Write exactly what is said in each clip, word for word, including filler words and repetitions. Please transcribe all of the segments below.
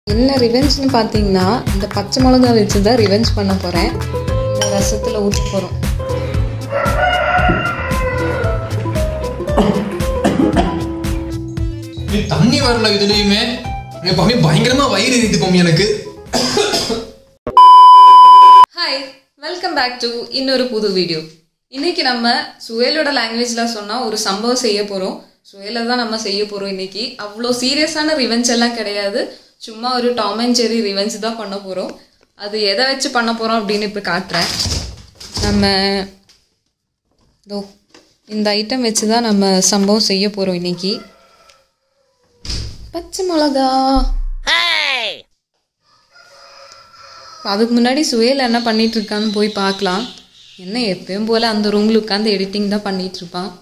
என்ன ரிவெஞ்ச்னு பார்த்தீங்கன்னா இந்த பச்சை மிளகா வச்சு தான் ரிவெஞ்ச் பண்ண போகிறேன். இந்த ரசத்தில் ஊற்ற போகிறோம். தண்ணி வரல இதுலயுமே பயங்கரமா வயிறு எரியுது எனக்கு. ஹாய், வெல்கம் பேக் டு இன்னொரு புது வீடியோ. இன்னைக்கு நம்ம சுவேலோட லாங்குவேஜ்ல சொன்னா ஒரு சம்பவம் செய்ய போறோம். சுவேல தான் நம்ம செய்ய போறோம் இன்னைக்கு. அவ்வளோ சீரியஸான ரிவெஞ்ச் எல்லாம் கிடையாது, சும்மா ஒரு டாம் அண்ட் ஜெர்ரி ரிவெஞ்ச் தான் பண்ண போறோம். அது எதை வச்சு பண்ண போறோம் அப்படின்னு இப்போ காட்டுறேன். நம்ம இதோ இந்த ஐட்டம் வச்சு தான் நம்ம சம்பவம் செய்ய போறோம் இன்னைக்கு. பச்சை மிளகா. அதுக்கு முன்னாடி சுவேல் என்ன பண்ணிட்டு இருக்கான்னு போய் பார்க்கலாம். என்ன எப்பயும் போல அந்த ரூம்ல உட்காந்து எடிட்டிங் தான் பண்ணிட்டு இருப்பான்.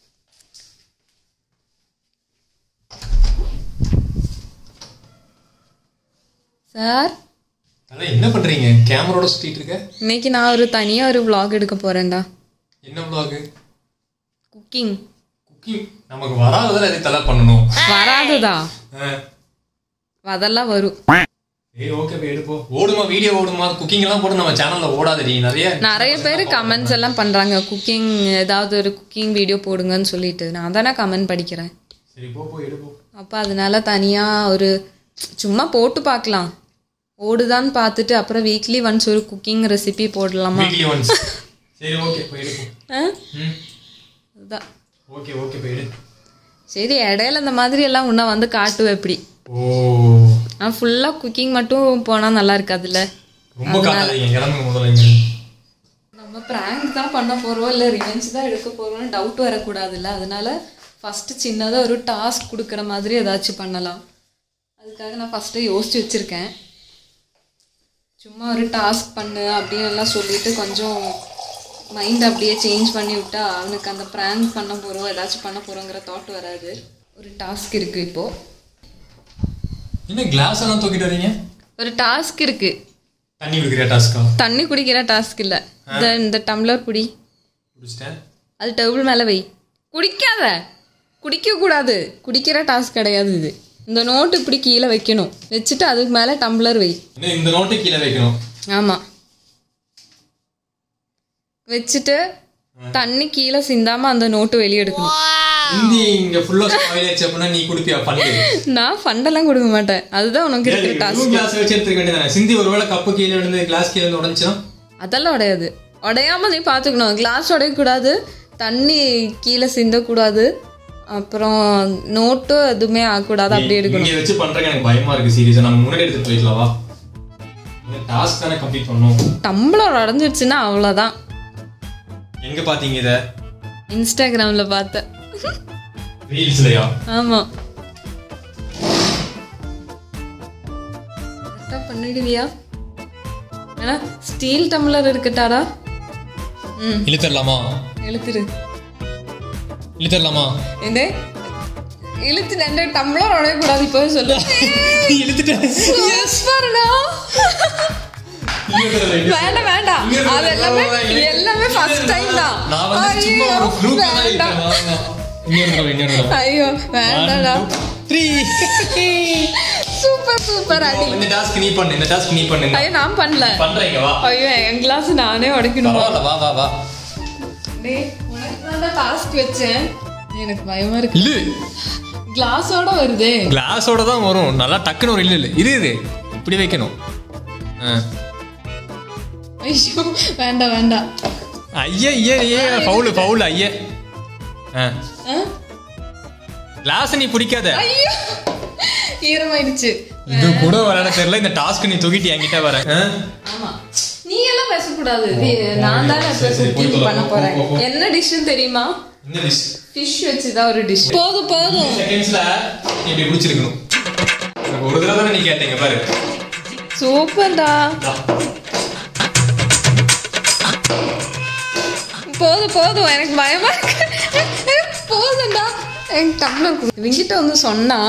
சார் என்ன பண்றீங்க? கேமராவோட சுத்திட்டு இருக்க. இன்னைக்கு நான் ஒரு தனியா ஒரு vlog எடுக்க போறேன்டா. என்ன vlog? குக்கிங். குக்கிங் நமக்கு வராததெல்லாம் எதை தலை பண்ணணும்? வராததா? அதெல்லாம் வரும். ஏய் ஓகே பே எடுப்போ. ஓடுமா வீடியோ ஓடுமா? குக்கிங் எல்லாம் போடு நம்ம சேனல்ல ஓடாதடி. நிறைய நிறைய பேர் கமெண்ட்ஸ் எல்லாம் பண்றாங்க குக்கிங் ஏதாவது ஒரு குக்கிங் வீடியோ போடுங்கன்னு சொல்லிட்டு. நான் தானே கமெண்ட் படிக்கிறேன். சரி போ போ எடுப்போ. அப்ப அதனால தனியா ஒரு சும்மா போட்டு பார்க்கலாம். ஓடுதான்னு பார்த்துட்டு அப்புறம் வீக்லி ஒன்ஸ் ஒரு குக்கிங் ரெசிபி போடலாமா? Weekly once. சரி ஓகே போய் எடுப்போ. ம் அதான். ஓகே ஓகே போய் எடு. சரி, இடையில இந்த மாதிரி எல்லாம் உன்ன வந்து காட்டுவேன் எப்படி. ஓ நான் ஃபுல்லா குக்கிங் மட்டும் போனா நல்லா இருக்காதுல்ல. ரொம்ப காட்டாதீங்க, கிளம்புங்க முதல்ல. நம்ம பிராங்க் தான் பண்ண போறோம் இல்ல ரிவெஞ்ச் தான் எடுக்க போறோம்னு டவுட் வரக்கூடாதுல்ல. அதனால ஃபர்ஸ்ட் சின்னதா ஒரு டாஸ்க் கொடுக்குற மாதிரி ஏதாச்சும் பண்ணலாம். அதுக்காக நான் ஃபர்ஸ்ட் யோசிச்சு வச்சிருக்கேன். சும்மா ஒரு டாஸ்க் பண்ணு அப்படின்னு எல்லாம் சொல்லிட்டு கொஞ்சம் மைண்ட் அப்படியே சேஞ்ச் பண்ணி விட்டா அவனுக்கு அந்த பிராங்க் பண்ண போறோம் ஏதாச்சும் பண்ண போறோங்கிற தாட் வராது. ஒரு டாஸ்க் இருக்கு இப்போ. என்ன கிளாஸ் எல்லாம் தூக்கிட்டு வரீங்க? ஒரு டாஸ்க் இருக்கு. தண்ணி குடிக்கிற டாஸ்கா? தண்ணி குடிக்கிற டாஸ்க் இல்ல. இந்த இந்த டம்ளர் குடி. குடிச்சிட்டேன். அது டேபிள் மேல வை. குடிக்காத. குடிக்க கூடாது. குடிக்கிற டாஸ்க் கிடையாது இது. இந்த நோட்டு இப்படி கீழே வைக்கணும். வச்சுட்டு அதுக்கு மேல டம்ளர் வை. இந்த நோட்டு கீழே வைக்கணும். ஆமா. வச்சுட்டு தண்ணி கீழே சிந்தாம அந்த நோட்டு வெளியே எடுக்கணும். இந்தி இங்க ஃபுல்லா ஸ்பாயில் ஆச்சு அப்படினா நீ குடிப்பியா? ஃபண்ட். நான் ஃபண்ட் எல்லாம் கொடுக்க மாட்டேன். அதுதான் உனக்கு இருக்கிற டாஸ்க். கிளாஸ் வச்சு எடுத்துக்க வேண்டியதானே. சிந்தி ஒருவேளை கப்பு கீழே விழுந்து கிளாஸ் கீழே விழுந்து உடைஞ்சா? அதெல்லாம் உடையாது. உடையாம நீ பாத்துக்கணும். கிளாஸ் உடைய கூடாது, தண்ணி கீழே சிந்த கூடாது, அப்புறம் நோட்டு எதுவுமே ஆகக்கூடாது. அப்படி எடுக்கணும். இங்க வச்சு பண்றதுக்கு எனக்கு பயமா இருக்கு சீரியஸா. நம்ம முன்னாடி எடுத்து போயிடலாம் வா. இந்த டாஸ்க் தானே கம்ப்ளீட் பண்ணனும். டம்ளர் உடைஞ்சிடுச்சுன்னா அவ்வளவுதான். எங்க பாத்தீங்க இத? இன்ஸ்டாகிராம்ல பார்த்தேன். ரீல்ஸ்லயா? ஆமா. கரெக்டா பண்ணிடுவியா? ஏன்னா ஸ்டீல் டம்ளர் இருக்கட்டாடா. ம் இழுத்தறலாமா? இழுத்துரு. இழுத்தறலாமா? என்ன இழுத்து ரெண்டு டம்ளர் உடைய கூடாது இப்போ சொல்லு. இழுத்துட்டேன். எஸ் பாருடா. வேண்டாம் வேண்டாம். அது எல்லாமே எல்லாமே ஃபர்ஸ்ட் டைம் தான். நான் வந்து சும்மா ஒரு ஃப்ளூக் தான் இழுத்தேன். இன்னொரு இன்னொரு ஐயோ வேண்டாடா. Super super. அடி. இந்த டாஸ்க் நீ பண்ணு. இந்த டாஸ்க் நீ பண்ணு. ஐயோ நான் பண்ணல. பண்றீங்க வா. ஐயோ என் கிளாஸ் நானே உடைக்கணுமா? வா வா வா. டேய் உனக்கு தான் டாஸ்க் வெச்சேன். எனக்கு பயமா இருக்கு. இல்ல கிளாஸோட வருதே. கிளாஸோட தான் வரும். நல்லா டக்குன்னு ஒரு இல்ல இல்ல. இரு இரு. இப்படி வைக்கணும். ஐயோ வேண்டாம் வேண்டாம். ஐயா ஐயா ஐயா பவுல் பவுல் ஐயா. கிளாஸ் நீ பிடிக்காத. ஐயோ ஈரமாயிடுச்சு. இது கூட விளையாட தெரியல. இந்த டாஸ்க் நீ தூக்கிட்டு என்கிட்ட வர. ஆமா நீ எல்லாம் பேசக்கூடாது. நான் தானே குக்கிங் பண்ண போறேன். என்ன டிஷ்னு தெரியுமா? என்ன டிஷ்? ஃபிஷ் வச்சுதான் ஒரு டிஷ். போதும் போதும். செகண்ட்ஸ்ல நீ இப்படி பிடிச்சிருக்கணும். ஒரு தடவை தானே நீ கேட்டீங்க பாரு. சூப்பர்டா. போதும் போதும். எனக்கு பயமா இருக்கு. போதும்டா. எனக்கு டம்ளர் இவங்கிட்ட வந்து சொன்னா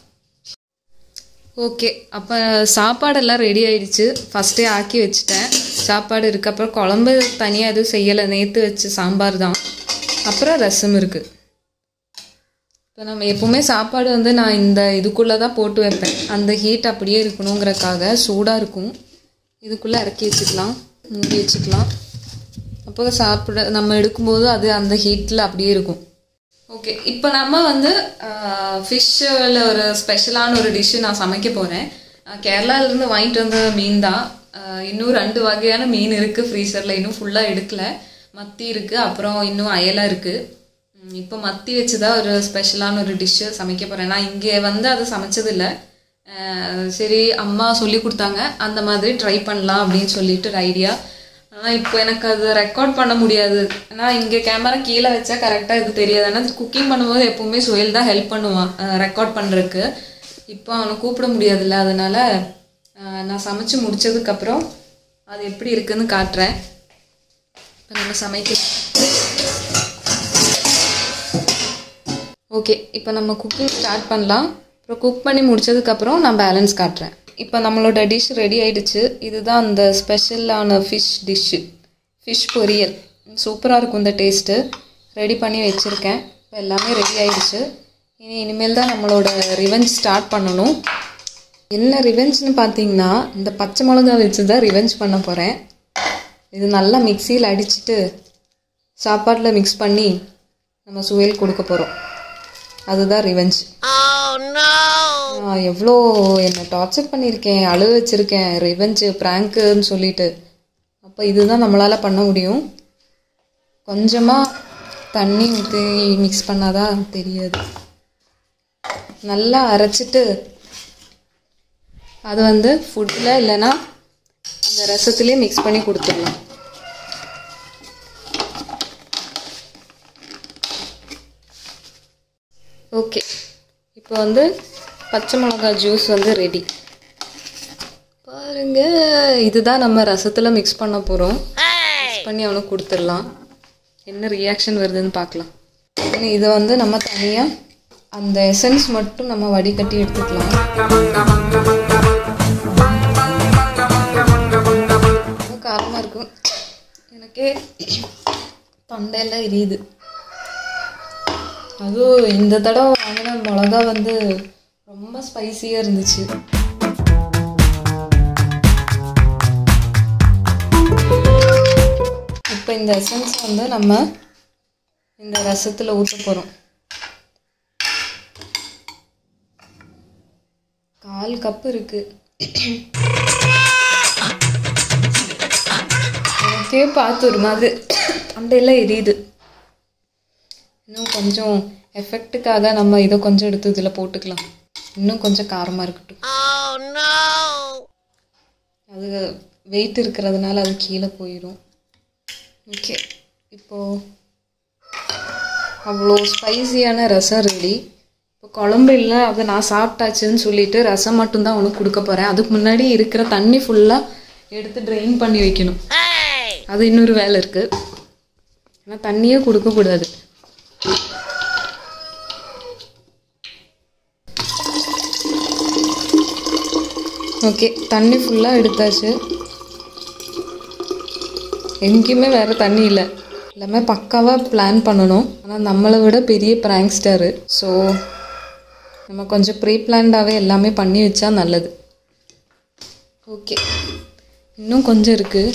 ஓகே. அப்போ சாப்பாடெல்லாம் ரெடி ஆயிடுச்சு. ஃபஸ்ட்டே ஆக்கி வச்சுட்டேன். சாப்பாடு இருக்குது. அப்புறம் குழம்பு தனியாக எதுவும் செய்யலை. நேற்று வச்சு சாம்பார் தான். அப்புறம் ரசம் இருக்குது. இப்போ நம்ம எப்போவுமே சாப்பாடு வந்து நான் இந்த இதுக்குள்ளே தான் போட்டு வைப்பேன். அந்த ஹீட் அப்படியே இருக்கணுங்கிறக்காக சூடாக இருக்கும். இதுக்குள்ளே இறக்கி வச்சுக்கலாம், மூடி வச்சுக்கலாம். அப்போ சாப்பிட நம்ம எடுக்கும்போது அது அந்த ஹீட்டில் அப்படியே இருக்கும். ஓகே, இப்போ நம்ம வந்து ஃபிஷ்ஷில் ஒரு ஸ்பெஷலான ஒரு டிஷ்ஷு நான் சமைக்க போகிறேன். கேரளாவிலேருந்து வாங்கிட்டு வந்த மீன் தான். இன்னும் ரெண்டு வகையான மீன் இருக்குது ஃப்ரீசரில், இன்னும் ஃபுல்லாக எடுக்கலை. மத்தி இருக்குது, அப்புறம் இன்னும் அயலாக இருக்குது. இப்போ மத்தி வச்சு தான் ஒரு ஸ்பெஷலான ஒரு டிஷ்ஷு சமைக்க போகிறேன். நான் இங்கே வந்து அதை சமைச்சதில்லை. சரி, அம்மா சொல்லி கொடுத்தாங்க, அந்த மாதிரி ட்ரை பண்ணலாம் அப்படின்னு சொல்லிட்டு ஒரு ஐடியா. ஆனால் இப்போ எனக்கு அது ரெக்கார்ட் பண்ண முடியாது. ஏன்னா இங்கே கேமரா கீழே வச்சா கரெக்டாக இது தெரியாது. ஆனால் குக்கிங் பண்ணும்போது எப்போவுமே சுயல் தான் ஹெல்ப் பண்ணுவான் ரெக்கார்ட் பண்ணுறதுக்கு. இப்போ அவனை கூப்பிட முடியாதுல்ல, அதனால் நான் சமைச்சு முடித்ததுக்கப்புறம் அது எப்படி இருக்குதுன்னு காட்டுறேன். இப்போ நம்ம சமைக்க ஓகே, இப்போ நம்ம குக்கிங் ஸ்டார்ட் பண்ணலாம். அப்புறம் குக் பண்ணி முடித்ததுக்கப்புறம் நான் பேலன்ஸ் காட்டுறேன். இப்போ நம்மளோட டிஷ் ரெடி ஆகிடுச்சு. இதுதான் அந்த ஸ்பெஷலான ஃபிஷ் டிஷ்ஷு, ஃபிஷ் பொரியல். சூப்பராக இருக்கும் இந்த டேஸ்ட்டு. ரெடி பண்ணி வச்சுருக்கேன். இப்போ எல்லாமே ரெடி ஆகிடுச்சு. இனி இனிமேல் தான் நம்மளோட ரிவெஞ்ச் ஸ்டார்ட் பண்ணணும். என்ன ரிவெஞ்ச்னு பார்த்தீங்கன்னா, இந்த பச்சை மிளகா வச்சு தான் ரிவெஞ்ச் பண்ண போகிறேன். இது நல்லா மிக்சியில் அடிச்சுட்டு சாப்பாட்டில் மிக்ஸ் பண்ணி நம்ம சுவையில் கொடுக்க போகிறோம். அதுதான் ரிவெஞ்ச். எவ்வளோ என்னை டார்ச்சர் பண்ணியிருக்கேன், அழுவ வச்சுருக்கேன், ரிவெஞ்சு ப்ராங்க்குன்னு சொல்லிட்டு. அப்போ இதுதான் நம்மளால் பண்ண முடியும். கொஞ்சமாக தண்ணி ஊற்றி மிக்ஸ் பண்ணாதான் தெரியாது. நல்லா அரைச்சிட்டு அது வந்து ஃபுட்டில் இல்லைன்னா அந்த ரசத்துலேயே மிக்ஸ் பண்ணி கொடுத்துடலாம். ஓகே, இப்போ வந்து பச்சை மிளகா ஜூஸ் வந்து ரெடி. பாருங்க, இதுதான் நம்ம ரசத்தில் மிக்ஸ் பண்ண போகிறோம். மிக்ஸ் பண்ணி அவனுக்கு கொடுத்துடலாம். என்ன ரியாக்ஷன் வருதுன்னு பார்க்கலாம். இதை வந்து நம்ம தனியாக அந்த எசன்ஸ் மட்டும் நம்ம வடிகட்டி எடுத்துக்கலாம். ரொம்ப காரமாக இருக்கும், எனக்கே தொண்டையெல்லாம் எரியுது. அதுவும் இந்த தடவை வாங்கின மிளகா வந்து ரொம்ப ஸ்பைசியாக இருந்துச்சு. இப்போ இந்த எசன்ஸ் வந்து நம்ம இந்த ரசத்தில் ஊற்ற போகிறோம். கால் கப்பு இருக்கு. எனக்கே பார்த்து ஒரு மாதிரி தொண்டையெல்லாம் எரியுது. இன்னும் கொஞ்சம் எஃபெக்ட்டுக்காக நம்ம இதை கொஞ்சம் எடுத்து இதில் போட்டுக்கலாம். இன்னும் கொஞ்சம் காரமாக இருக்கட்டும். அது வெயிட் இருக்கிறதுனால அது கீழே போயிடும். ஓகே, இப்போது அவ்வளோ ஸ்பைசியான ரசம் ரெடி. இப்போ குழம்பு இல்லை, அதை நான் சாப்பிட்டாச்சுன்னு சொல்லிட்டு ரசம் மட்டும்தான் அவனுக்கு கொடுக்க போகிறேன். அதுக்கு முன்னாடி இருக்கிற தண்ணி ஃபுல்லாக எடுத்து ட்ரெயின் பண்ணி வைக்கணும். அது இன்னொரு வேலை இருக்குது. ஆனால் தண்ணியே கொடுக்கக்கூடாது. ஓகே, தண்ணி ஃபுல்லாக எடுத்தாச்சு. எங்கேயுமே வேறு தண்ணி இல்லை. எல்லாமே பக்காவாக பிளான் பண்ணணும். ஆனால் நம்மளை விட பெரிய ப்ராங்க்ஸ்டரு. ஸோ நம்ம கொஞ்சம் ப்ரீ பிளான்டாகவே எல்லாமே பண்ணி வச்சா நல்லது. ஓகே, இன்னும் கொஞ்சம் இருக்குது.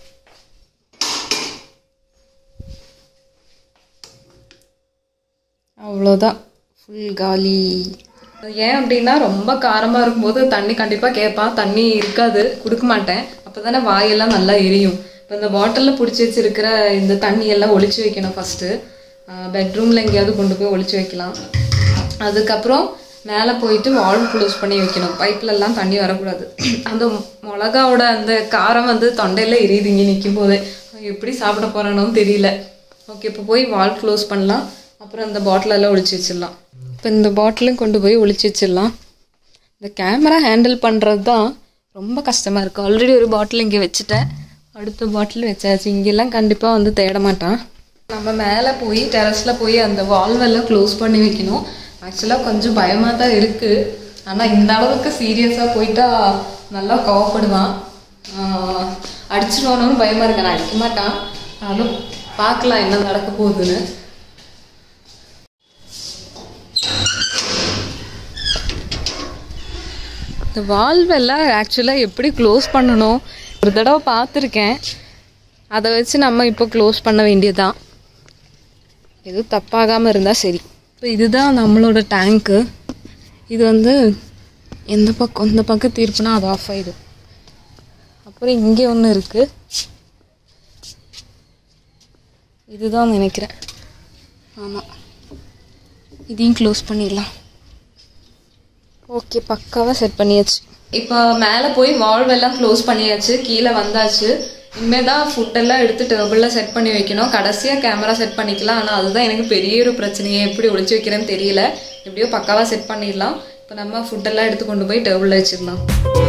அவ்வளோதான், ஃபுல் காலி. ஏன் அப்படின்னா ரொம்ப காரமாக இருக்கும்போது தண்ணி கண்டிப்பாக கேட்பான். தண்ணி இருக்காது, கொடுக்க மாட்டேன். அப்போ தானே வாயெல்லாம் நல்லா எரியும். இப்போ இந்த பாட்டிலில் பிடிச்சி வச்சுருக்கிற இந்த தண்ணியெல்லாம் ஒழிச்சு வைக்கணும். ஃபஸ்ட்டு பெட்ரூமில் எங்கேயாவது கொண்டு போய் ஒழிச்சு வைக்கலாம். அதுக்கப்புறம் மேலே போயிட்டு வால்வ் க்ளோஸ் பண்ணி வைக்கணும். பைப்லெல்லாம் தண்ணி வரக்கூடாது. அந்த மிளகாவோட அந்த காரம் வந்து தொண்டையில் எரியுது இங்கே நிற்கும் போதே. எப்படி சாப்பிட போகிறேன்னு தெரியல. ஓகே, இப்போ போய் வால்வ் க்ளோஸ் பண்ணலாம். அப்புறம் இந்த பாட்டிலெல்லாம் ஒழிச்சு வச்சிடலாம். இப்போ இந்த பாட்டிலும் கொண்டு போய் ஒழிச்சு வச்சிடலாம். இந்த கேமரா ஹேண்டில் பண்ணுறது தான் ரொம்ப கஷ்டமாக இருக்குது. ஆல்ரெடி ஒரு பாட்டில் இங்கே வச்சுட்டேன், அடுத்த பாட்டில் வச்சாச்சு. இங்கெல்லாம் கண்டிப்பாக வந்து தேட மாட்டான். நம்ம மேலே போய் டெரஸில் போய் அந்த வால்வெல்லாம் க்ளோஸ் பண்ணி வைக்கணும். ஆக்சுவலாக கொஞ்சம் பயமாக தான் இருக்குது. ஆனால் இந்த அளவுக்கு சீரியஸாக போயிட்டா நல்லா கோவப்படுவான். அடிச்சிடுவானோன்னு பயமாக இருக்கு. நான் அடிக்க மாட்டான், ஆனாலும் பார்க்கலாம் என்ன நடக்க போகுதுன்னு. இந்த வால்வ் எல்லாம் ஆக்சுவலாக எப்படி க்ளோஸ் பண்ணணும் ஒரு தடவை பார்த்துருக்கேன். அதை வச்சு நம்ம இப்போ க்ளோஸ் பண்ண வேண்டியதுதான். எதுவும் தப்பாகாமல் இருந்தால் சரி. இப்போ இதுதான் நம்மளோட டேங்க்கு. இது வந்து எந்த பக்கம் இந்த பக்கம் திருப்பினா அது ஆஃப் ஆகிடும். அப்புறம் இங்கே ஒன்று இருக்குது, இதுதான் நினைக்கிறேன். ஆமாம், இதையும் க்ளோஸ் பண்ணிடலாம். ஓகே, பக்காவாக செட் பண்ணியாச்சு. இப்போ மேலே போய் வால்வ் எல்லாம் க்ளோஸ் பண்ணியாச்சு, கீழே வந்தாச்சு. இனிமேல் தான் ஃபுட்டெல்லாம் எடுத்து டேபிளில் செட் பண்ணி வைக்கணும். கடைசியாக கேமரா செட் பண்ணிக்கலாம். ஆனால் அதுதான் எனக்கு பெரிய ஒரு பிரச்சனையே, எப்படி ஒழிச்சு வைக்கிறேன்னு தெரியல. எப்படியோ பக்காவாக செட் பண்ணிடலாம். இப்போ நம்ம ஃபுட்டெல்லாம் எடுத்து கொண்டு போய் டேபிளில் வச்சிடலாம்.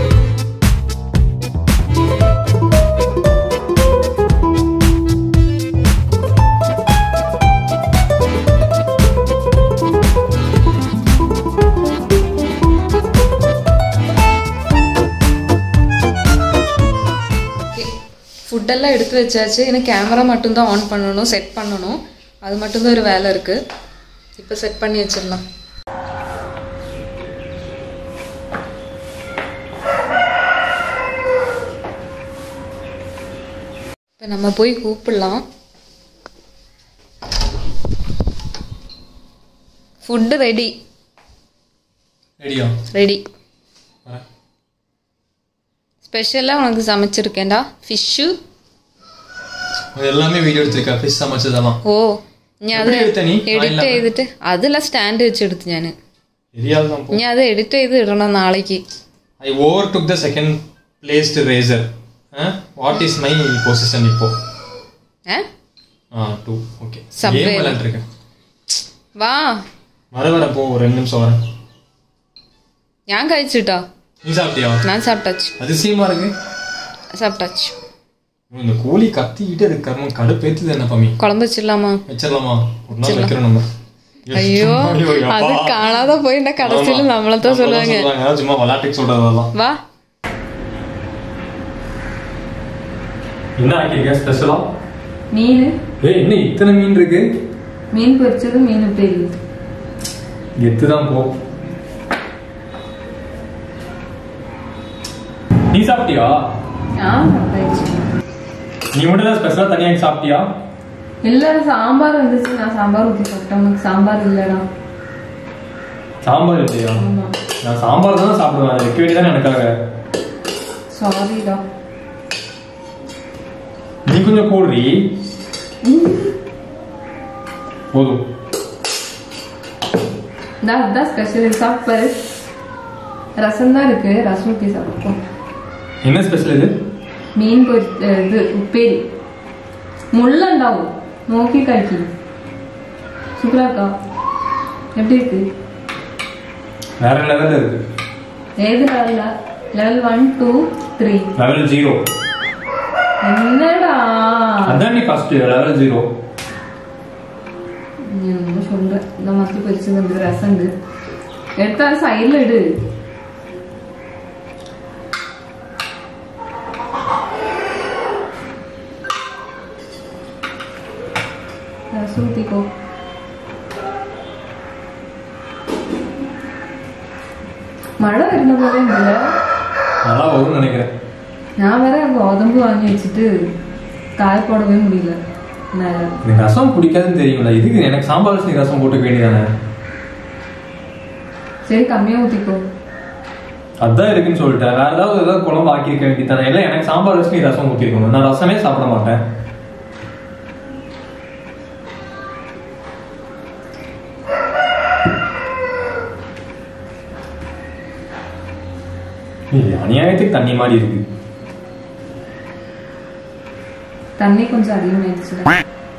ஃபுட்டெல்லாம் எடுத்து வச்சாச்சு. எனக்கு கேமரா மட்டும்தான் ஆன் பண்ணணும், செட் பண்ணணும். அது மட்டும்தான் ஒரு வேலை இருக்குது. இப்போ செட் பண்ணி வச்சிடலாம். இப்போ நம்ம போய் கூப்பிடலாம். ஃபுட்டு ரெடி ரெடியா ரெடி ஸ்பெஷலாக உனக்கு சமைச்சிருக்கேன்டா. ஃபிஷ்ஷு எல்லாமே வீடியோ எடுத்துருக்கா. ஃபிஷ் சமைச்சதெல்லாம். ஓ, நீ அதை எடிட் ചെയ്തിട്ട് അതിൽ സ്റ്റാൻഡ് വെച്ചെടുത്ത് ഞാൻ. നീ അത് എഡിറ്റ് ചെയ്ത് ഇടണം നാളേക്ക്. I overtook the second placed razor. What is my position இப்போ? eh ah two. Okay, game விளையாடுறேன். வா வர வர போ, ஒரு ரெண்டு நிமிஷம் வரேன். ഞാൻ കഴിച്ചിട്ടോ. நீ சாப்பிட்டியா? நான் சாப்பிட்டாச்சு. அதிசயமா இருக்கு. சாப்பிட்டாச்சு. இந்த கோழி கத்திக்கிட்டு அது கர்மம் கடுப்பேத்துது. என்ன பண்ணி குழம்பு வச்சிடலாமா? வச்சிடலாமா? ஒரு நாள் வைக்கிறோம் நம்ம. ஐயோ, அது காணாத போயிட்டா கடைசியில நம்மளதான் சொல்லுவாங்க. சும்மா விளையாட்டுக்கு சொல்றதெல்லாம். வா, என்ன ஆக்கிருக்க ஸ்பெஷலா? மீன். ஏய், என்ன இத்தனை மீன் இருக்கு? மீன் பொரிச்சது, மீன் உப்பேரி. எத்துதான் போ. நீ சாப்பிட்டியா? நீ மட்டும் தான் ஸ்பெஷலா தனியா சாப்பிட்டியா? இல்ல, சாம்பார் வந்துச்சு. நான் சாம்பார் ஊற்றி சாப்பிட்டேன். உனக்கு சாம்பார் இல்லடா. சாம்பார் இல்லையா? நான் சாம்பார் தான் சாப்பிடுவேன். வைக்க வேண்டியதானே எனக்காக. சாரிடா. நீ கொஞ்சம் போடுறீ. போதும். அதான் ஸ்பெஷல். சாப்பிட்பாரு. ரசம் தான் இருக்கு, ரசம் ஊற்றி சாப்பிடுவோம். என்ன ஸ்பெஷல் இது? மீன் பொரி, இது உப்பேரி. முள்ளண்டாவும் നോക്കി കഴിക്കി. சூப்பரா இருக்கா? எப்படி இருக்கு? வேற லெவல்ல இருக்கு. ஏது லெவல்ல? Level one two three. Level zero. என்னடா அதான் நீ ஃபர்ஸ்ட் லெவல் ஜீரோ. நீ என்ன சொல்ற? இந்த மாதிரி பொரிச்சது ரசம் எடுத்தா சைடில் இடு. ஊத்திக்கோ. மழை இருந்த போதே இல்ல, நல்லா வரும்னு நினைக்கிறேன். நான் வேற கோதம்பு வாங்கி வச்சுட்டு காய போடவே முடியல. ரசம் பிடிக்காதுன்னு தெரியுங்களா? இதுக்கு எனக்கு சாம்பார் நீ ரசம் போட்டுக்க வேண்டியதானே? சரி, கம்மியா ஊத்திக்கோ. அதான் இருக்குன்னு சொல்லிட்டேன். வேற ஏதாவது ஏதாவது குழம்பு ஆக்கியிருக்க வேண்டியதானே? இல்லை, எனக்கு சாம்பார் வச்சு நீ ரசம் ஊற்றிருக்கணும். நான் ரசமே சாப்பிட மாட்டேன். அநியாயத்துக்கு தண்ணி மாதிரி இருக்கு. தண்ணி கொஞ்சம் அதிகமாயிடுச்சு.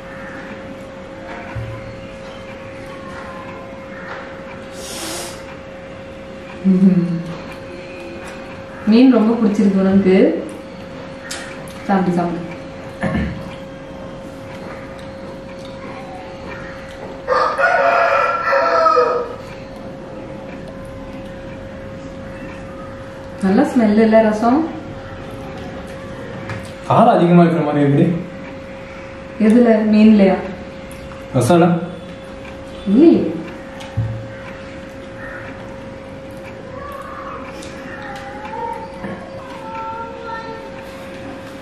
மீன் ரொம்ப பிடிச்சிருக்கு உனக்கு. சாப்பிட்டு சாப்பிடு. நல்ல ஸ்மெல் இல்ல ரசம்? காரம் அதிகமா இருக்கிற மாதிரி இருக்கு. எதுல? மீன்லயா? ரசம்ல இல்ல.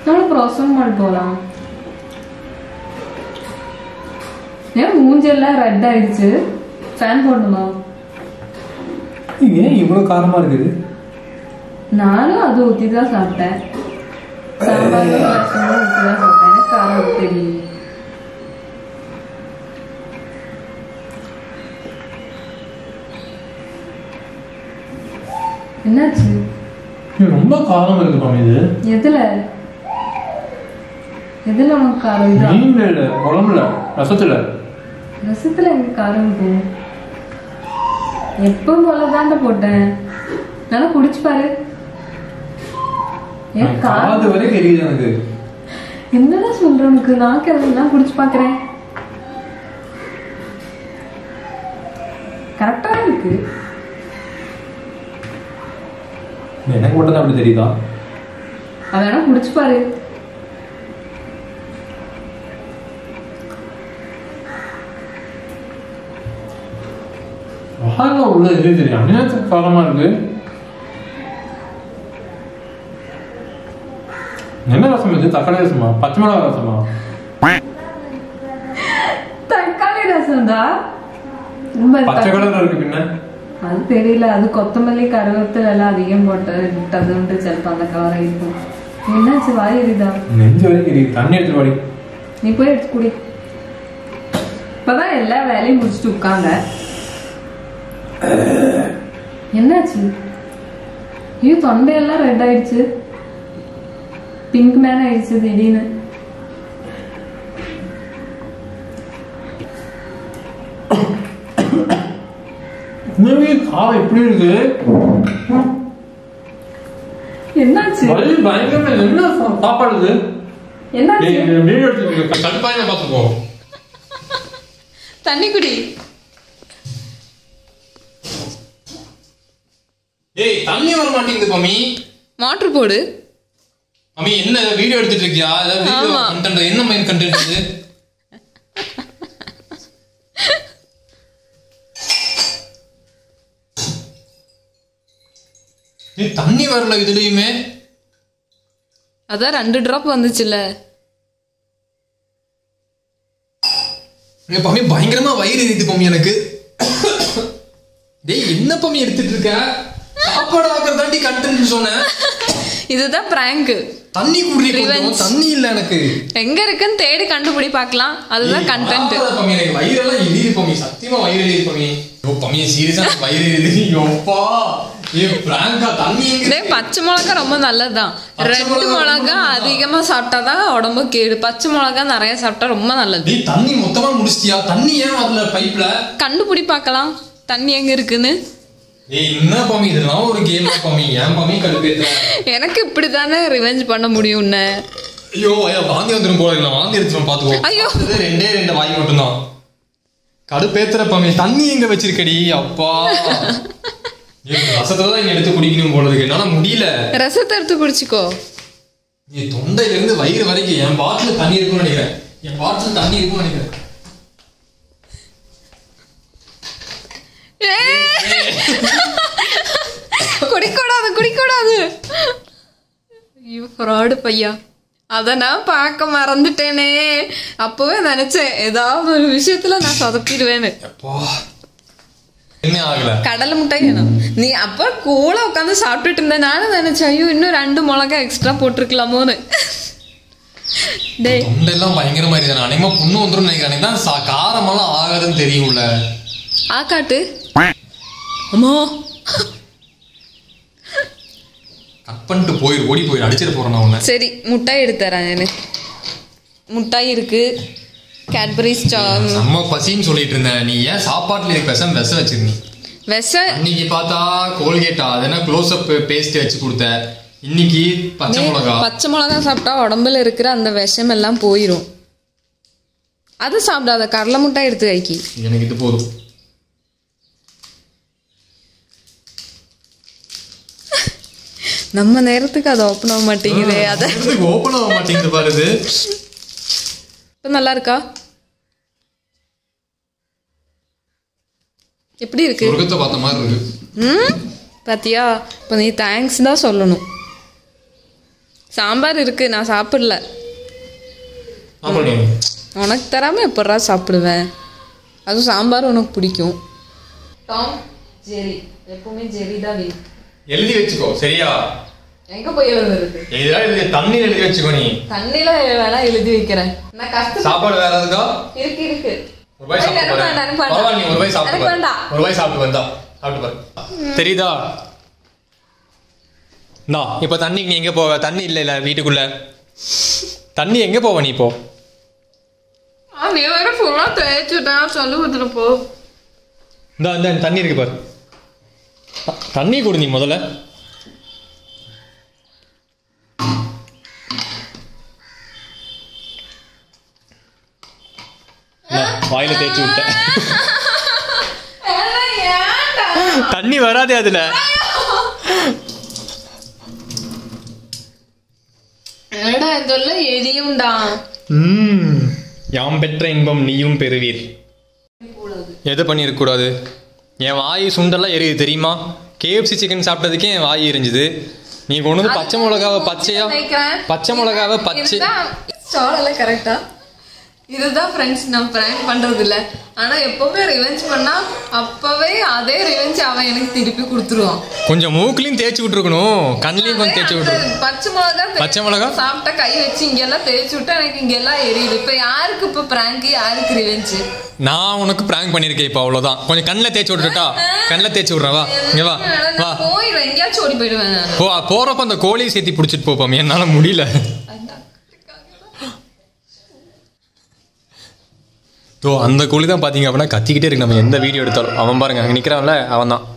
நம்ம ப்ரோசன் மால் போலாம். ஏன் மூஞ்செல்லாம் ரெட் ஆயிடுச்சு? ஃபேன் போடணுமா? ஏன் இவ்வளவு காரமா இருக்குது? நானும் அது ஊத்தி தான் சாப்பிட்டேன். சாம்பார் ரசம் ஊத்தி தான் சாப்பிட்டேன். காரம் தெரியல. என்னாச்சு? ரொம்ப காரம் இருக்கு பாமி. இது எதுல எதுல உனக்கு காரம்? மீன்ல இல்ல, குழம்புல, ரசத்துல. ரசத்துல எங்க காரம் இருக்கும்? எப்பவும் போலதான்டா போட்டேன். நல்லா குடிச்சு பாரு. ஏன் காது வரை தெரியுது எனக்கு. என்னடா சொல்ற? உனக்கு நாக்கு எல்லாம் குடிச்சு பாக்குறேன். கரெக்டா இருக்கு. எனக்கு மட்டும் தான் அப்படி தெரியுதா? அதெல்லாம் குடிச்சு பாரு. வாங்க உள்ள இது தெரியும். அநியாயத்துக்கு காரமா இருக்கு. என்ன ரசம் இது? தக்காளி ரசமா? பச்சை மிளகா ரசமா? தக்காளி ரசம் தான். பச்சை கலர்ல இருக்கு. பின்ன அது தெரியல. அது கொத்தமல்லி கருவேப்பிலை எல்லாம் அதிகம் போட்டு விட்டதுன்ட்டு சிலப்பா அந்த கலராக இருக்கும். என்னாச்சு? வாய் எரியுதா? நெஞ்சு வரைக்கும் எரியுது. தண்ணி எடுத்து வாடி. நீ போய் எடுத்து குடி. இப்பதான் எல்லா வேலையும் முடிச்சுட்டு உட்கார்ந்த. என்னாச்சு? ஐயோ, தொண்டையெல்லாம் ரெட் ஆயிடுச்சு. பிங்க் மேல ஆயிடுச்சு திடீர்னு. காரம் எப்படி இருக்கு? என்னாச்சு? பயங்கரமா என்ன சாப்பாடு இது? என்னாச்சு? கடுப்பாயின பாத்துக்கோ. தண்ணி குடி. ஏய், தண்ணி வர மாட்டேங்குது பாமி. மோட்டர் போடு. பாமி, என்ன வீடியோ எடுத்துட்டு இருக்கியா? வீடியோ கண்டென்ட் என்ன மைண்ட் கண்டென்ட் இது? தண்ணி வரல இதுலயுமே. அதான் ரெண்டு டிராப் வந்துச்சுல்ல. பாமி, பயங்கரமா வயிறு எரியுது பாமி எனக்கு. டேய், என்ன பாமி எடுத்துட்டு இருக்க? சாப்பாடு வாக்குறதாண்டி கண்டென்ட் சொன்னேன். இதுதான் பிராங்க். தண்ணி குடி. தண்ணி இல்ல எனக்கு. எங்க இருக்குன்னு தேடி கண்டுபிடி பார்க்கலாம். அதுதான் கண்டென்ட். பாமி, எனக்கு வயிறெல்லாம் எரியுது பாமி. சத்தியமா வயிறு எரியுது பாமி. யோ பாமி, சீரியஸா வயிறு எரியுது. யோப்பா, ஏ பிராங்கா தண்ணி எங்க? பச்சை மிளகா ரொம்ப நல்லதுதான். ரெண்டு மிளகா அதிகமா சாப்பிட்டாதான் உடம்பு கேடு. பச்சை மிளகா நிறைய சாப்பிட்டா ரொம்ப நல்லது. நீ தண்ணி மொத்தமா முடிச்சிட்டியா? தண்ணி ஏன் வரல பைப்ல? கண்டுபிடி பார்க்கலாம் தண்ணி எங்க இருக்குன்னு. ஏய், என்ன பாமி, இதெல்லாம் ஒரு கேம் பாமி. ஏன் பாமி கடுப்பேத்துற? எனக்கு இப்படிதானே ரிவெஞ்ச் பண்ண முடியும். ஐயோ, ஐயா, வாந்தி வந்துடும் போல. இல்லை, வாந்தி எடுத்துரும் பாத்துக்கோ. ஐயோ, ரெண்டே ரெண்டு வாய் மட்டும்தான். கடுப்பேத்துற பாமி. தண்ணி எங்க வச்சிருக்கடி? அப்பா, ரசத்தை தான் இங்க எடுத்து குடிக்கணும் போல இருக்கு. என்னால முடியல. ரசத்தை எடுத்து குடிச்சுக்கோ. நீ தொண்டையில இருந்து வயிறு வரைக்கும் என் பாட்டில் தண்ணி இருக்கும்னு நினைக்கிறேன். என் பாட்டில் தண்ணி இருக்கும்னு நினைக்கிறேன். குடிக்கூடாது, குடிக்கூடாது. ஐயோ, ஃப்ராடு பையா. அத நான் பார்க்க மறந்துட்டேனே. அப்பவே நினைச்சேன் ஏதாவது ஒரு விஷயத்துல நான் சொதப்பிடுவேன்னு. என்ன ஆகல? கடலை முட்டாய் வேணும். நீ அப்ப கூல உட்காந்து சாப்பிட்டுட்டு இருந்த. நானும் நினைச்சேன் ஐயோ இன்னும் ரெண்டு மிளகா எக்ஸ்ட்ரா போட்டிருக்கலாமோன்னு. டேய், தொண்டெல்லாம் பயங்கரமா இருக்கு. அனைமா புண்ணு வந்துடும் நினைக்கிறேன். தான் காரமெல்லாம் ஆகாதுன்னு தெரியும்ல. ஆக்காட்டு. அம்மா, கட் பண்ணிட்டு போயிரு. ஓடி போயிரு. அடிச்சிட்டு போறேன் நான் உன்னை. சரி, முட்டாய் எடுத்துறேன். எனக்கு முட்டாய் இருக்கு. கேட்பரிஸ் நம்ம பசின்னு சொல்லிட்டு இருந்தேன். நீ ஏன் சாப்பாட்டுல இருக்க விஷம் விஷம் வச்சிருந்தீ? விஷம் இன்னைக்கு பார்த்தா கோல்கேட்டா, அது என்ன க்ளோஸ் அப் பேஸ்ட் வச்சு கொடுத்த. இன்னைக்கு பச்சை மிளகா. பச்சை மிளகா சாப்பிட்டா உடம்புல இருக்கிற அந்த விஷம் எல்லாம் போயிரும். அது சாப்பிடாத. கடலை முட்டாய் எடுத்து வைக்கி. எனக்கு இது போதும். நம்ம நேரத்துக்கு அது ஓப்பன் ஆக மாட்டேங்குது. அத ஓப்பன் ஆக மாட்டேங்குது பாருது. நல்லா இருக்கா? எப்படி இருக்கு? சொர்க்கத்தை பார்த்த மாதிரி இருக்கு. ம், பாத்தியா? இப்போ நீ தேங்க்ஸ் தான் சொல்லணும். சாம்பார் இருக்கு, நான் சாப்பிடல. ஆமாடி. உனக்கு தராம எப்படா சாப்பிடுவேன்? அதுவும் சாம்பார் உனக்கு பிடிக்கும். டாம் ஜெரி, எப்பவுமே ஜெரி தான் வில். எழுதி வச்சுக்கோ சரியா? எங்க போய் எழுதுறது? இதெல்லாம் எழுதி தண்ணியில எழுதி வச்சுக்கோ. நீ தண்ணியில வேணா எழுதி வைக்கிறேன். நான் கஷ்டம். சாப்பாடு வேற இருக்கா? இருக்கு இருக்கு. ஒரு வாய் சாப்பிட்டு பரவாயில்ல, நீ ஒரு வாய் சாப்பிட்டு பாரு. ஒரு வாய் சாப்பிட்டு வந்தா சாப்பிட்டு பாரு. தெரியுதா? நான் இப்ப தண்ணிக்கு நீ எங்க போவ? தண்ணி இல்ல இல்ல வீட்டுக்குள்ள. தண்ணி எங்க போவ நீ இப்போ? நீ வேற ஃபுல்லா தேய்ச்சுட்டா சொல்லு ஊத்துற போ. இந்த இந்த தண்ணி இருக்கு பாரு. தண்ணி குடி நீ முதல்ல. வாயில தேய்ச்சி விட்ட. தண்ணி வராதே அதுல. என்னடா இதெல்லாம் எரியும்டா. ம் யாம் பெற்ற இன்பம் நீயும் பெறுவீர். எது பண்ணிருக்க கூடாது? என் வாய் சுண்டெல்லாம் எரியுது தெரியுமா? கேஎஃப்சி சிக்கன் சாப்பிட்டதுக்கே என் வாய் எரிஞ்சுது. நீ கொண்டு வந்து பச்சை மிளகாவை பச்சையா பச்சை மிளகாவை பச்சை சாலெல்லாம் கரெக்டா? இதுதான் ஃப்ரெண்ட்ஸ் நம்ம பிராங்க் பண்றது இல்ல. ஆனா எப்பவுமே ரிவெஞ்ச் பண்ணா அப்பவே அதே ரிவெஞ்ச் அவன் எனக்கு திருப்பி கொடுத்துருவான். கொஞ்சம் மூக்குலயும் தேய்ச்சி விட்டுருக்கணும், கண்ணிலையும் கொஞ்சம் தேய்ச்சி விட்டுருக்கணும். பச்சை மிளகா பச்சை மிளகா சாப்பிட்டா கை வச்சு இங்கெல்லாம் தேய்ச்சி விட்டா எனக்கு இங்கெல்லாம் எரியுது. இப்ப யாருக்கு இப்ப பிராங்க், யாருக்கு ரிவெஞ்ச்? நான் உனக்கு பிராங்க் பண்ணிருக்கேன். இப்ப அவ்வளவுதான். கொஞ்சம் கண்ணில் தேய்ச்சி விட்டுட்டா? கண்ணில் தேய்ச்சி விடுறா. வா இங்க வா வா. போயிடுவேன், எங்கேயாச்சும் ஓடி போயிடுவேன். போ, போறப்ப அந்த கோழியை சேர்த்து பிடிச்சிட்டு போப்பாமே, என்னால முடியல. ஓ அந்த கோழி தான் பார்த்தீங்க அப்படின்னா கத்திக்கிட்டே இருக்கு. நம்ம எந்த வீடியோ எடுத்தாலும் அவன் பாருங்க அங்கே நிற்கிறான்ல, அவன் தான்.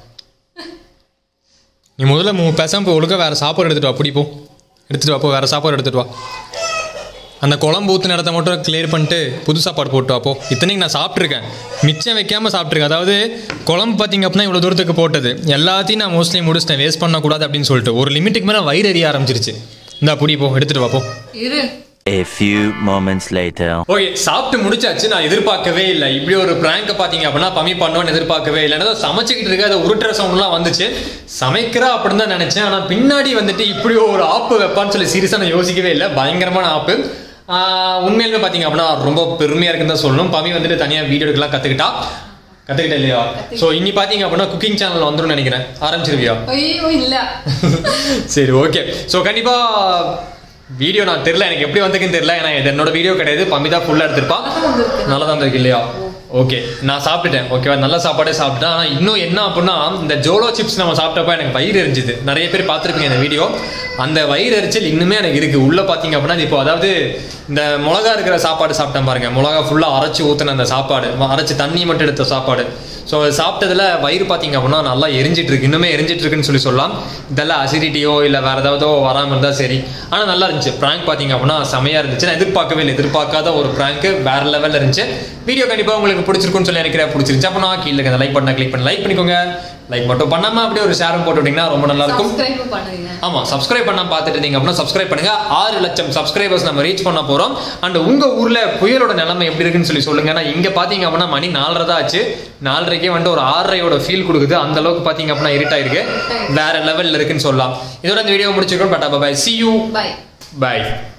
நீ முதல்ல மூ பேசாமல் போய் ஒழுக்க வேறு சாப்பாடு எடுத்துட்டு வா. அப்படி போ எடுத்துட்டு வா, போ வேறு சாப்பாடு எடுத்துட்டு வா. அந்த குழம்பு ஊற்று இடத்த மட்டும் கிளியர் பண்ணிட்டு புது சாப்பாடு போட்டு வாப்போ. இத்தனைக்கு நான் சாப்பிட்ருக்கேன், மிச்சம் வைக்காமல் சாப்பிட்ருக்கேன். அதாவது குழம்பு பார்த்தீங்க அப்படின்னா இவ்வளோ தூரத்துக்கு போட்டது எல்லாத்தையும் நான் மோஸ்ட்லி முடிச்சிட்டேன், வேஸ்ட் பண்ணக்கூடாது அப்படின்னு சொல்லிட்டு. ஒரு லிமிட்டுக்கு மேலே வயிறு எரிய ஆரம்பிச்சிருச்சு. இந்த அப்படி போ எடுத்துட்டு வாப்போ. இரு. A few moments later. Okay சாப்பிட்டு முடிச்சாச்சு. நான் எதிர்பார்க்கவே இல்லை இப்படி ஒரு பிராங்க் பார்த்தீங்க அப்படின்னா பம்மி பண்ணுவோன்னு எதிர்பார்க்கவே இல்லை. ஏன்னா சமைச்சிக்கிட்டு இருக்க அதை உருட்டுற சவுண்ட்லாம் வந்துச்சு. சமைக்கிறா அப்படின்னு தான் நினைச்சேன். ஆனால் பின்னாடி வந்துட்டு இப்படி ஒரு ஆப்பு வைப்பான்னு சொல்லி சீரியஸாக நான் யோசிக்கவே இல்லை. பயங்கரமான ஆப்பு. உண்மையிலுமே பார்த்தீங்க அப்படின்னா ரொம்ப பெருமையாக இருக்குன்னு தான் சொல்லணும். பம்மி வந்துட்டு தனியாக வீடியோ எடுக்கலாம் கற்றுக்கிட்டா கற்றுக்கிட்டேன் இல்லையா? ஸோ இன்னி பார்த்தீங்க அப்படின்னா குக்கிங் சேனல் வந்துடும் நினைக்கிறேன். ஆரம்பிச்சிருவியா? ஐயோ இல்லை. சரி ஓகே. ஸோ கண்டிப்பாக வீடியோ நான் தெரியல எனக்கு எப்படி வந்திருக்குன்னு தெரியல. ஏன்னா இது என்னோட வீடியோ கிடையாது, பம்மி தான் ஃபுல்லாக எடுத்திருப்பான். நல்லா தான் இருக்கு இல்லையா? ஓகே நான் சாப்பிட்டுட்டேன். ஓகேவா, நல்ல சாப்பாடே சாப்பிட்டேன். ஆனால் இன்னும் என்ன அப்படின்னா இந்த ஜோலோ சிப்ஸ் நம்ம சாப்பிட்டப்ப எனக்கு வயிறு எரிஞ்சுது. நிறைய பேர் பார்த்துருப்பீங்க இந்த வீடியோ. அந்த வயிறு எரிச்சல் இன்னுமே எனக்கு இருக்கு. உள்ள பார்த்தீங்க அப்படின்னா இப்போ அதாவது இந்த மிளகா இருக்கிற சாப்பாடு சாப்பிட்டேன் பாருங்க. மிளகா ஃபுல்லாக அரைச்சி ஊற்றின அந்த சாப்பாடு, அரைச்சி தண்ணி மட்டும் எடுத்த சாப்பாடு. ஸோ அது சாப்பிட்டதுல வயிறு பார்த்தீங்க அப்படின்னா நல்லா எரிஞ்சிட்டு இருக்கு, இன்னுமே எரிஞ்சிட்டு இருக்குன்னு சொல்லி சொல்லலாம். இதெல்லாம் அசிடிட்டியோ இல்லை வேற ஏதாவதோ வராமல் இருந்தால் சரி. ஆனால் நல்லா இருந்துச்சு பிராங்க் பார்த்தீங்க அப்படின்னா செமையாக இருந்துச்சு. நான் எதிர்பார்க்கவே இல்லை, எதிர்பார்க்காத ஒரு பிராங்க் வேற லெவலில் இருந்துச்சு. வீடியோ கண்டிப்பாக உங்களுக்கு பிடிச்சிருக்குன்னு சொல்லி நினைக்கிறேன். பிடிச்சிருந்துச்சு அப்போ நான் கீழே அந்த லைக் பண்ண கிளிக் பண்ணி லைக் பண்ணிக்கோங்க. லைக் மட்டும் பண்ணாம அப்படியே ஒரு ஷேரும் போட்டு விட்டீங்கன்னா ரொம்ப நல்லா இருக்கும். ஆமா சப்ஸ்கிரைப் பண்ணாம பார்த்துட்டு இருந்தீங்க அப்படின்னா சப்ஸ்கிரைப் பண்ணுங்க. ஆறு லட்சம் சப்ஸ்கிரைபர்ஸ் நம்ம ரீச் பண்ண போறோம். அண்ட் உங்க ஊர்ல புயலோட நிலைமை எப்படி இருக்குன்னு சொல்லி சொல்லுங்க. நான் இங்க பாத்தீங்க அப்படின்னா மணி நாலரை தான் ஆச்சு. நாலரைக்கே வந்துட்டு ஒரு ஆறரையோட ஃபீல் கொடுக்குது. அந்த அளவுக்கு பாத்தீங்க அப்படின்னா இருட்டாயிருக்கு, வேற லெவல்ல இருக்குன்னு சொல்லலாம். இதோட இந்த வீடியோ முடிச்சிருக்கோம். But bye, see you, bye bye.